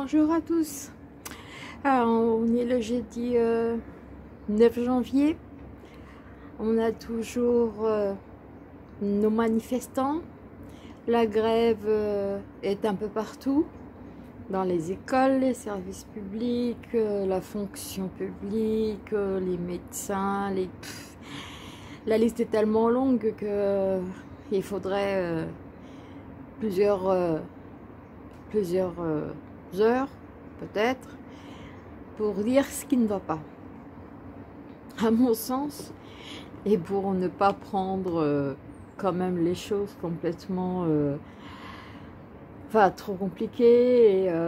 bonjour à tous. Alors, on est le jeudi 9 janvier. On a toujours nos manifestants. La grève est un peu partout, dans les écoles, les services publics, la fonction publique, les médecins, la liste est tellement longue que il faudrait plusieurs heures peut-être pour dire ce qui ne va pas, à mon sens, et pour ne pas prendre quand même les choses complètement trop compliquées et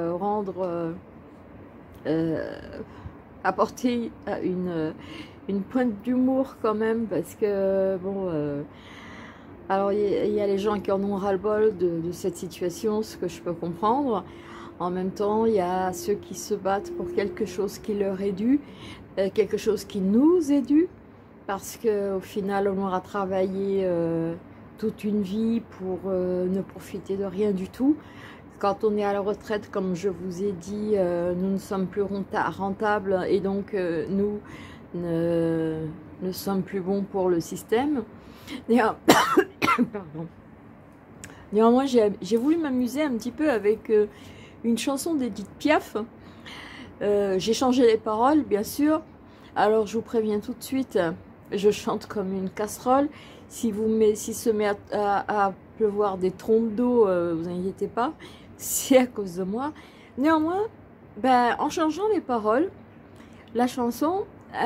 apporter une pointe d'humour quand même, parce que bon, alors il y a les gens qui en ont ras-le-bol de cette situation, ce que je peux comprendre. En même temps, il y a ceux qui se battent pour quelque chose qui leur est dû, quelque chose qui nous est dû, parce qu'au final, on aura travaillé toute une vie pour ne profiter de rien du tout. Quand on est à la retraite, comme je vous ai dit, nous ne sommes plus rentables et donc nous ne sommes plus bons pour le système. Pardon. Néanmoins, j'ai voulu m'amuser un petit peu avec une chanson d'Edith Piaf. J'ai changé les paroles, bien sûr. Alors, je vous préviens tout de suite, je chante comme une casserole. Si se met à pleuvoir des trompes d'eau, vous inquiétez pas, c'est à cause de moi. Néanmoins, en changeant les paroles, la chanson,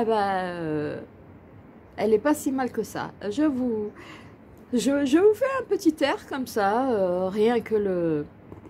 elle n'est pas si mal que ça. Je vous fais un petit air comme ça, rien que le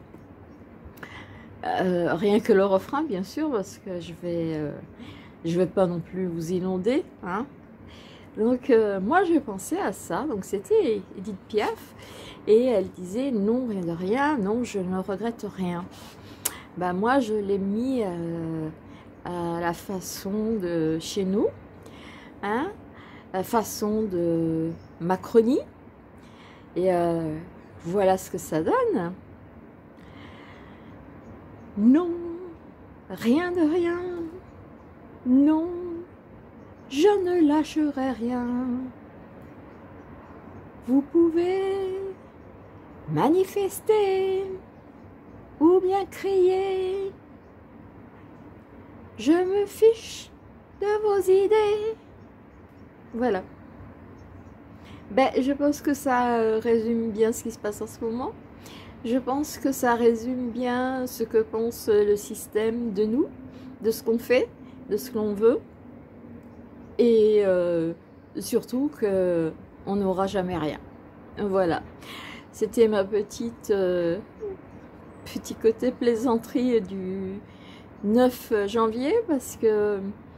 refrain, bien sûr, parce que je vais pas non plus vous inonder, hein. Donc moi je pensais à ça. Donc c'était Edith Piaf et elle disait non, rien de rien, non, je ne regrette rien. Moi je l'ai mis à la façon de chez nous, hein, la façon de Macronie, et voilà ce que ça donne. Non, rien de rien, non, je ne lâcherai rien. Vous pouvez manifester ou bien crier, je me fiche de vos idées. Voilà. Je pense que ça résume bien ce qui se passe en ce moment. Je pense que ça résume bien ce que pense le système de nous, de ce qu'on fait, de ce que l'on veut. Et surtout qu'on n'aura jamais rien. Voilà. C'était ma petit côté plaisanterie du 9 janvier, parce que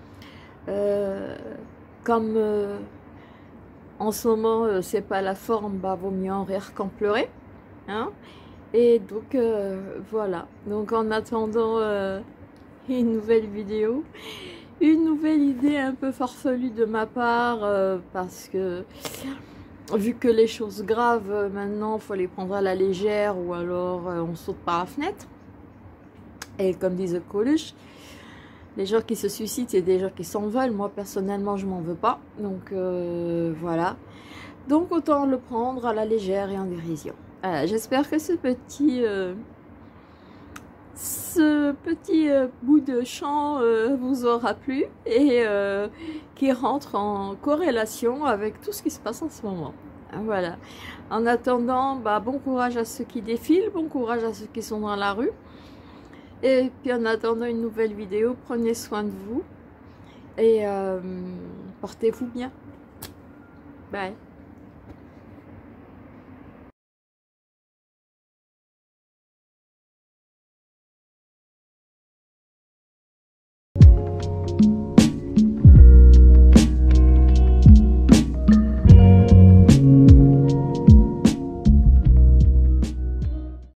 comme en ce moment c'est pas la forme, vaut mieux en rire qu'en pleurer, hein. Et donc voilà, donc en attendant une nouvelle vidéo, une nouvelle idée un peu farfelue de ma part, parce que vu que les choses graves maintenant il faut les prendre à la légère, ou alors on saute par la fenêtre. Et comme disait Coluche, les gens qui se suicident, c'est des gens qui s'en veulent. Moi personnellement je m'en veux pas, donc voilà, donc autant le prendre à la légère et en dérision. J'espère que ce petit bout de chant vous aura plu et qui rentre en corrélation avec tout ce qui se passe en ce moment. Voilà. En attendant, bon courage à ceux qui défilent, bon courage à ceux qui sont dans la rue. Et puis en attendant une nouvelle vidéo, prenez soin de vous et portez-vous bien. Bye.